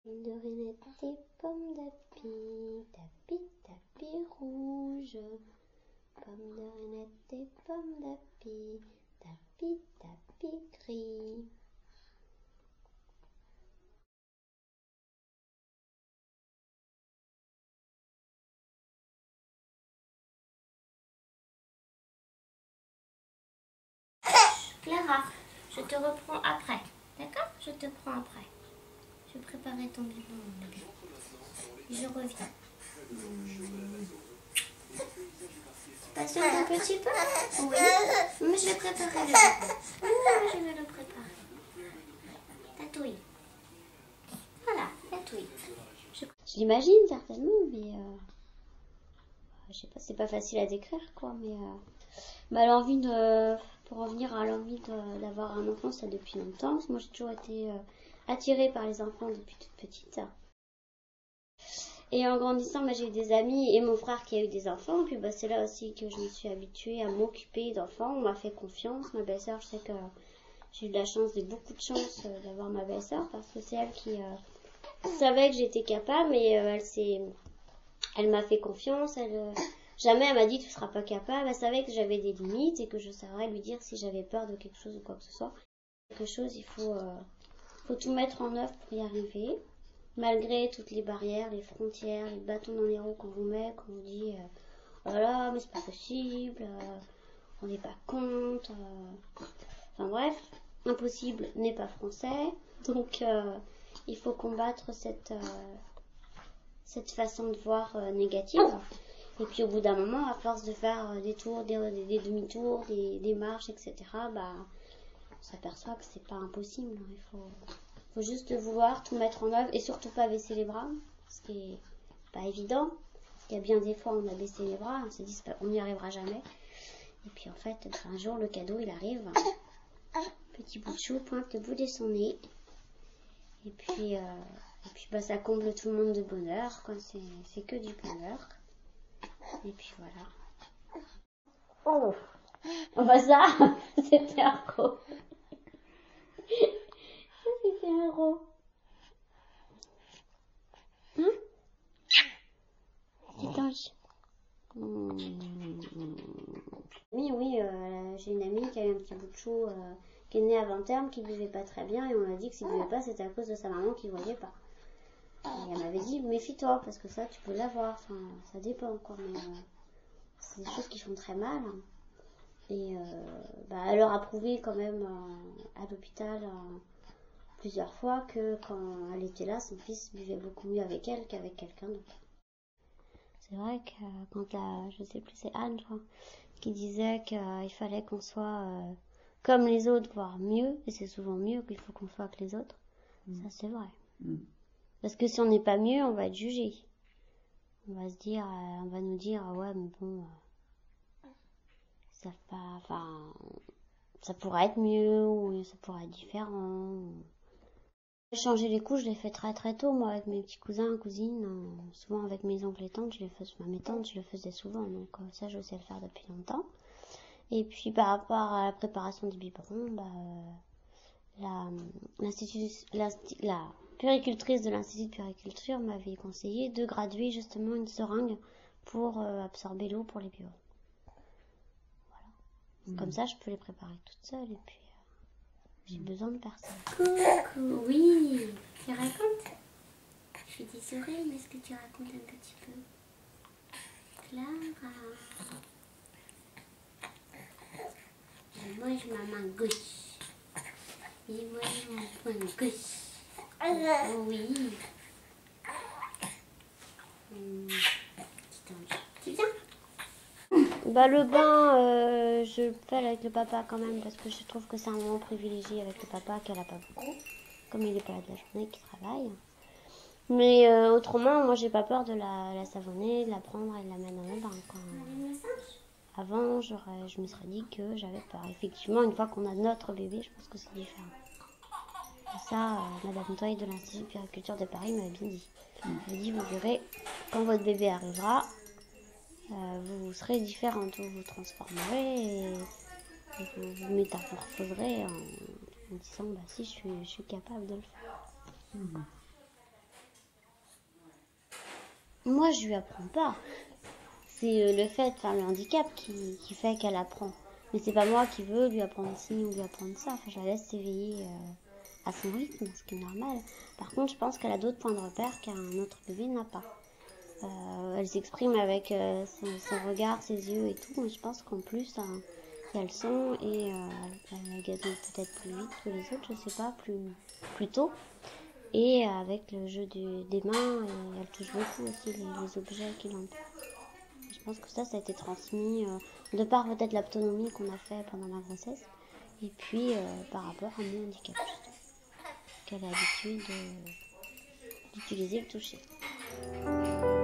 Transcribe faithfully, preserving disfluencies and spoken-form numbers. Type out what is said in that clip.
Mandarinette et pommes d'api, tapis, tapis rouge. Mandarinette et pommes d'api, tapis, tapis gris. Clara, je te reprends après, d'accord? Je te prends après. Je vais préparer ton biberon, mon bébé. Je reviens. Mmh. Patiente un petit peu? Oui. Mais je vais préparer le biberon. Oui, je vais le préparer. Tatouille. Voilà, tatouille. Je, je l'imagine certainement, mais euh, je sais pas, c'est pas facile à décrire, quoi. Mais, euh, mais l'envie de, pour revenir à l'envie d'avoir un enfant, ça depuis longtemps. Moi, j'ai toujours été euh, attirée par les enfants depuis toute petite. Et en grandissant, bah, j'ai eu des amis et mon frère qui a eu des enfants. Et puis bah, c'est là aussi que je me suis habituée à m'occuper d'enfants. On m'a fait confiance. Ma belle-sœur, je sais que j'ai eu de la chance, j'ai beaucoup de chance euh, d'avoir ma belle-sœur parce que c'est elle qui euh, savait que j'étais capable, mais euh, elle s'est, elle m'a fait confiance. Elle, euh, jamais elle m'a dit tu seras pas capable. Elle savait que j'avais des limites et que je saurais lui dire si j'avais peur de quelque chose ou quoi que ce soit. Quelque chose, il faut, euh, faut tout mettre en œuvre pour y arriver. Malgré toutes les barrières, les frontières, les bâtons dans les roues qu'on vous met, qu'on vous dit euh, oh là là, mais c'est pas possible, euh, on n'est pas compte. Euh... Enfin bref, impossible n'est pas français. Donc euh, il faut combattre cette, euh, cette façon de voir euh, négative. Et puis au bout d'un moment, à force de faire des tours, des, des, des demi-tours, des, des marches, et cetera, bah, on s'aperçoit que c'est pas impossible. Il faut. Il faut juste vouloir tout mettre en œuvre et surtout pas baisser les bras, ce qui est pas évident. Parce qu'il y a bien des fois on a baissé les bras, on s'est dit on n'y arrivera jamais. Et puis en fait, un jour le cadeau il arrive. Petit bout de chou pointe le bout de son nez. Et puis, euh, et puis bah, ça comble tout le monde de bonheur. C'est que du bonheur. Et puis voilà. Oh, bah ça, c'était un gros. C'était un gros. Hein? Petit ange. Mmh. Oui, oui, euh, j'ai une amie qui a eu un petit bout de chou euh, qui est né avant terme, qui ne buvait pas très bien, et on a dit que s'il ne buvait pas, c'était à cause de sa maman qui ne voyait pas. Et elle m'avait dit, méfie-toi, parce que ça, tu peux l'avoir, enfin, ça dépend, quoi, mais euh, c'est des choses qui font très mal. Hein. Et euh, bah, elle leur a prouvé quand même euh, à l'hôpital euh, plusieurs fois que quand elle était là, son fils buvait beaucoup mieux avec elle qu'avec quelqu'un d'autre. C'est vrai que quand la, je sais plus, c'est Anne, je crois, qui disait qu'il euh, fallait qu'on soit euh, comme les autres, voire mieux, et c'est souvent mieux qu'il faut qu'on soit que les autres. Mmh. Ça, c'est vrai. Mmh. Parce que si on n'est pas mieux, on va être jugé. On va se dire, euh, on va nous dire, ah ouais, mais bon, euh, ça pas, enfin, ça pourrait être mieux, ou ça pourrait être différent. Ou... Changer les couches, je l'ai fait très très tôt, moi, avec mes petits cousins, cousines, euh, souvent avec mes oncles et tantes, je les faisais, enfin, mes tantes, je le faisais souvent, donc euh, ça, je sais le faire depuis longtemps. Et puis, par rapport à la préparation du biberon, bah, euh, la, la, la puéricultrice de l'Institut de puériculture m'avait conseillé de graduer justement une seringue pour euh, absorber l'eau pour les biberons. Voilà. Mmh. Comme ça, je peux les préparer toute seule, et puis... J'ai besoin de personne. Coucou, oui. Tu racontes? Je suis désolée, mais est-ce que tu racontes un petit peu? Clara. Je mange ma main gauche. Et moi, mon poing gauche. Oh, oui. Hum. Petit ange. Tu viens? Bah le bain, euh, je le fais avec le papa quand même parce que je trouve que c'est un moment privilégié avec le papa qu'elle n'a pas beaucoup, comme il n'est pas là de la journée, qu'il travaille. Mais euh, autrement, moi j'ai pas peur de la, la savonner, de la prendre et de la mettre dans le bain. Quand... Avant, je me serais dit que j'avais peur. Effectivement, une fois qu'on a notre bébé, je pense que c'est différent. Et ça, euh, Madame Toy de l'Institut de puériculture de Paris m'avait bien dit. Elle m'a dit, vous verrez, quand votre bébé arrivera, Euh, vous serez différente, vous vous transformerez et, et vous vous métamorphoserez en, en disant bah si je suis, je suis capable de le faire. Mmh. moi je lui apprends pas. C'est euh, le fait, enfin le handicap qui, qui fait qu'elle apprend. Mais c'est pas moi qui veux lui apprendre ci ou lui apprendre ça. Enfin, je la laisse s'éveiller euh, à son rythme, ce qui est normal. Par contre, je pense qu'elle a d'autres points de repère qu'un autre bébé n'a pas. Euh, elle s'exprime avec euh, son, son regard, ses yeux et tout. Mais je pense qu'en plus, hein, il y a le son et euh, elle magasine peut-être plus vite que les autres, je sais pas, plus, plus tôt. Et avec le jeu du, des mains, et elle touche beaucoup aussi les, les objets qui l'entourent. Je pense que ça, ça a été transmis euh, de par peut-être l'autonomie qu'on a fait pendant ma grossesse, et puis euh, par rapport à mon handicap, qu'elle a l'habitude d'utiliser le toucher.